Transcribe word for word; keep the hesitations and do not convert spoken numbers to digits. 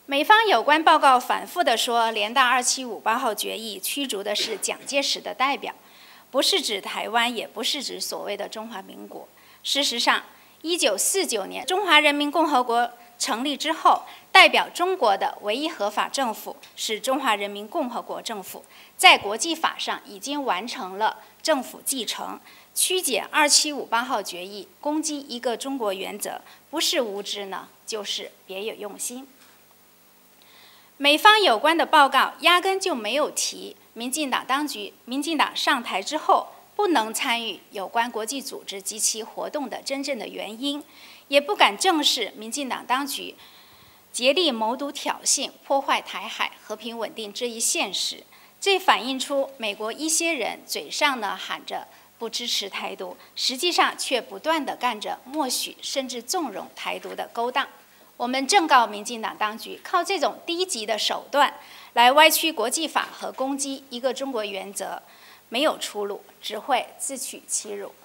美方有关报告反复地说，联大二七五八号决议驱逐的是蒋介石的代表，不是指台湾，也不是指所谓的中华民国。事实上，一九四九年中华人民共和国成立之后，代表中国的唯一合法政府是中华人民共和国政府，在国际法上已经完成了政府继承。曲解二七五八号决议，攻击一个中国原则，不是无知呢，就是别有用心。美方有关的报告压根就没有提民进党当局，民进党上台之后不能参与有关国际组织及其活动的真正的原因，也不敢正视民进党当局竭力谋独挑衅、破坏台海和平稳定这一现实。这反映出美国一些人嘴上呢喊着不支持台独，实际上却不断地干着默许甚至纵容台独的勾当。我们正告民进党当局，靠这种低级的手段来歪曲国际法和攻击一个中国原则，没有出路，只会自取其辱。